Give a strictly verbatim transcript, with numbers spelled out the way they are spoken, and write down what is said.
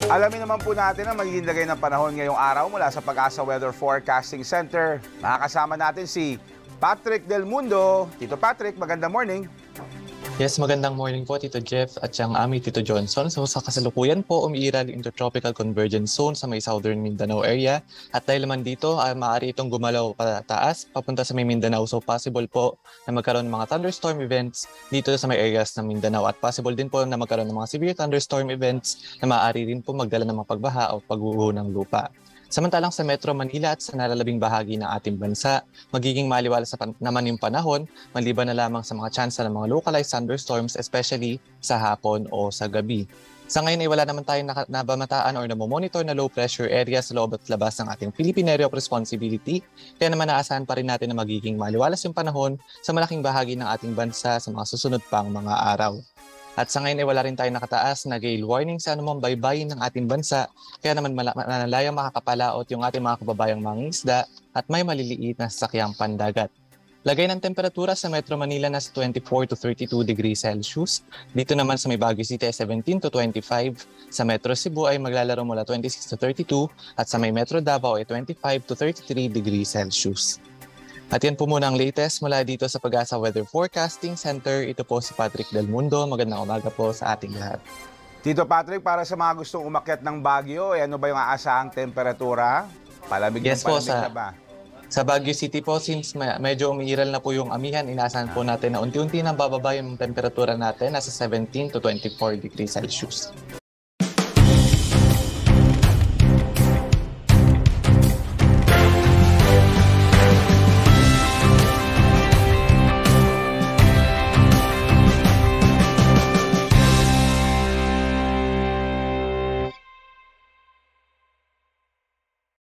Alamin naman po natin ang magiging lagay ng panahon ngayong araw mula sa Pag-asa Weather Forecasting Center. Makakasama natin si Patrick Del Mundo. Tito Patrick, magandang morning. Yes, magandang morning po Tito Jeff at siyang ami Tito Johnson. So sa kasalukuyan po, umiiral yung Intertropical Convergence Zone sa may Southern Mindanao area. At dahil naman dito, uh, maaari itong gumalaw pataas, papunta sa may Mindanao. So possible po na magkaroon ng mga thunderstorm events dito sa may areas ng Mindanao. At possible din po na magkaroon ng mga severe thunderstorm events na maaari rin po magdala ng mga pagbaha o pagguho ng lupa. Samantalang sa Metro Manila at sa nalalabing bahagi ng ating bansa, magiging maliwalas naman yung panahon, maliban na lamang sa mga tsansa ng mga localized thunderstorms, especially sa hapon o sa gabi. Sa ngayon ay wala naman tayong nabamataan or namomonitor na low pressure area sa loob at labas ng ating Philippine Area of Responsibility, kaya naman naasahan pa rin natin na magiging maliwalas yung panahon sa malaking bahagi ng ating bansa sa mga susunod pang mga araw. At sa ngayon ay wala rin tayong nakataas na gale warning sa anumang baybayin ng ating bansa, kaya naman manalayang makakapalaot yung ating mga kababayang mangingisda at may maliliit na sasakyang pandagat. Lagay ng temperatura sa Metro Manila na sa twenty-four to thirty-two degrees Celsius. Dito naman sa may Baguio City ay seventeen to twenty-five. Sa Metro Cebu ay maglalaro mula twenty-six to thirty-two at sa may Metro Davao ay twenty-five to thirty-three degrees Celsius. At yan po muna ang latest mula dito sa Pag-asa Weather Forecasting Center. Ito po si Patrick Del Mundo. Magandang umaga po sa ating lahat. Tito Patrick, para sa mga gustong umakyat ng Baguio, eh, ano ba yung aasahang temperatura? Palamig Yes ng po, palamig sa, na ba? sa Baguio City po, since may, medyo umiiral na po yung amihan, inaasahan po natin na unti-unti nang bababa yung temperatura natin, nasa seventeen to twenty-four degrees Celsius.